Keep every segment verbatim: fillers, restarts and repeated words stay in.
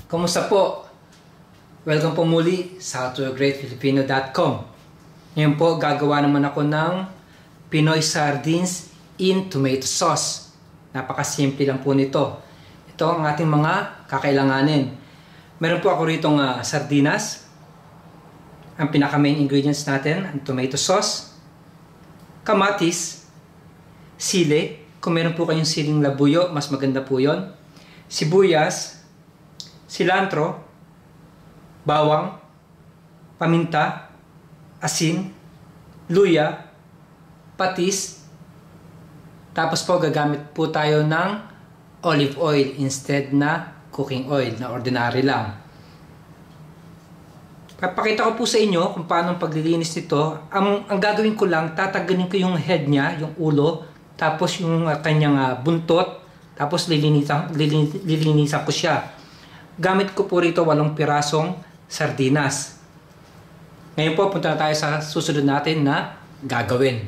Kumusta po? Welcome po muli sa to a great filipino dot com. Ngayon po, gagawa naman ako ng Pinoy Sardines in tomato sauce. Napakasimple lang po nito. Ito ang ating mga kakailanganin. Meron po ako rito ng uh, sardinas. Ang pinaka main ingredients natin, ang tomato sauce, kamatis, sili. Kung meron po kayong siling labuyo, mas maganda po yon. Sibuyas, cilantro, bawang, paminta, asin, luya, patis. Tapos po gagamit po tayo ng olive oil instead na cooking oil na ordinary lang. Papakita ko po sa inyo kung paano ang paglilinis nito. Ang, ang gagawin ko lang, tatanggalin ko yung head niya, yung ulo, tapos yung uh, kanyang uh, buntot, tapos lilinisan, lilin, lilinisan ko siya. Gamit ko po rito walong pirasong sardinas. Ngayon po, punta na tayo sa susunod natin na gagawin.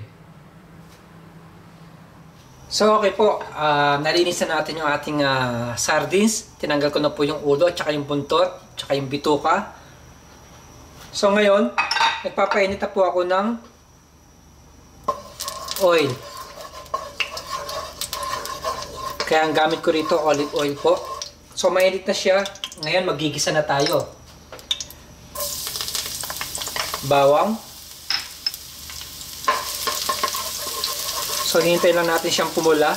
So, okay po. Uh, nalinis na natin yung ating uh, sardines. Tinanggal ko na po yung ulo, tsaka yung buntot, tsaka yung bituka. So, ngayon, nagpapainit na po ako ng oil. Kaya ang gamit ko rito, olive oil po. So, mainit na siya. Ngayon, magigisa na tayo. Bawang. So, hinintay lang natin siyang pumula.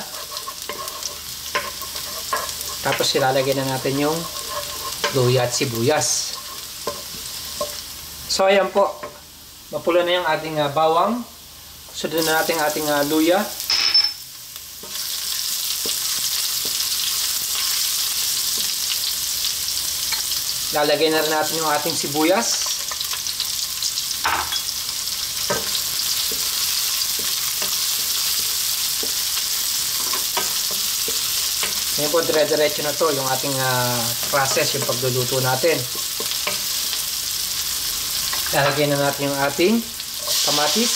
Tapos, ilalagay na natin yung luya at sibuyas. So, ayan po. Mapula na yung ating uh, bawang. Sunod na natin ating uh, luya. Lalagay na rin natin yung ating sibuyas. Ngayon po, dire-diretso na to yung ating uh, process, yung pagluluto natin. Lalagay na natin yung ating kamatis.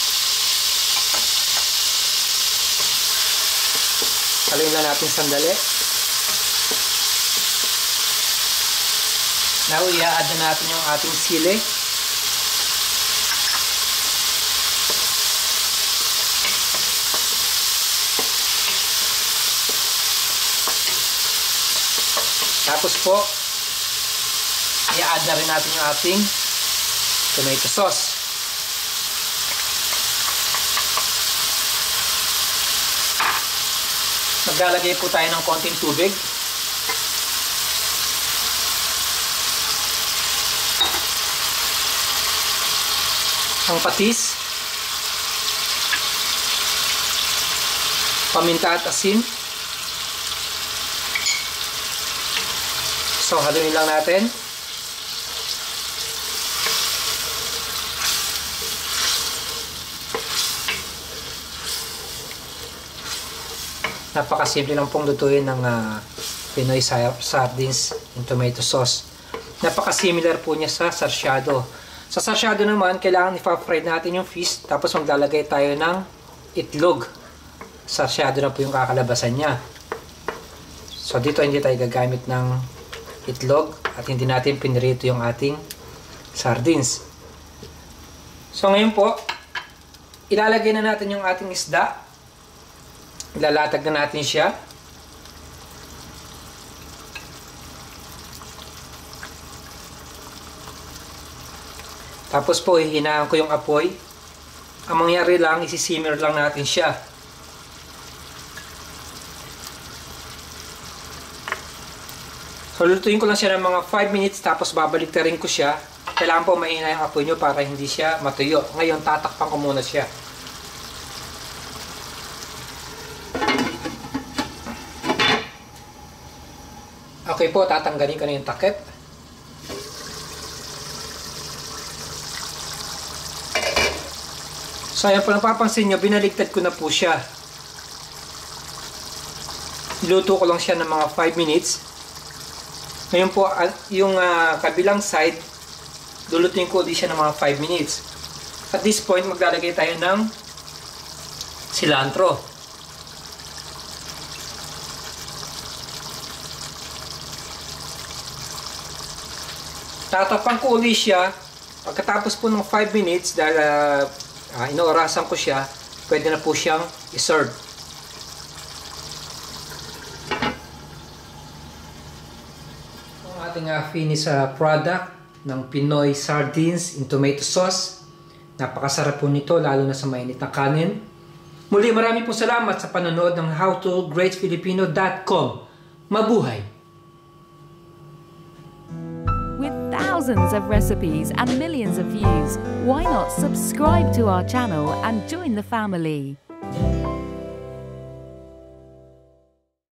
Haluin na natin sandali. Now, i-add na natin yung ating sili. Tapos po, i-add na rin natin yung ating tomato sauce. Maglalagay po tayo ng konting tubig. Ang patis, paminta at asin. So, haluin lang natin. Napakasimple lang pong lutuin ng uh, Pinoy Sardines in tomato sauce. Napaka-similar po niya sa sarsyado. Sa sarsyado naman, kailangan ipa-fry natin yung fish, tapos maglalagay tayo ng itlog. Sarsyado na po yung kakalabasan niya. So, dito hindi tayo gagamit ng itlog at hindi natin pinirito yung ating sardines. So, ngayon po, ilalagay na natin yung ating isda. Ilalatag na natin siya. Tapos po, hihinaan ko yung apoy. Ang mangyari lang, isi-simmer lang natin siya. So, lutuin ko lang siya ng mga five minutes, tapos babalik na rin ko siya. Kailangan po mahina yung apoy nyo para hindi siya matuyo. Ngayon, tatakpan ko muna siya. Okay po, tatanggalin ko na yung takip. So, ayan po, napapansin nyo, binaligtad ko na po siya. Niluto ko lang siya ng mga five minutes. Ngayon po, yung uh, kabilang side, lulutuin ko ulit siya ng mga five minutes. At this point, maglalagay tayo ng cilantro. Tatakpan ko uli siya. Pagkatapos po ng five minutes, dahil uh, uh, inoorasan ko siya, pwede na po siyang i-serve. Ang ating uh, finish uh, product ng Pinoy Sardines in tomato sauce. Napakasarap po nito, lalo na sa mainit na kanin. Muli, marami po salamat sa panonood ng how to great filipino dot com. Mabuhay! With thousands of recipes and millions of views, why not subscribe to our channel and join the family?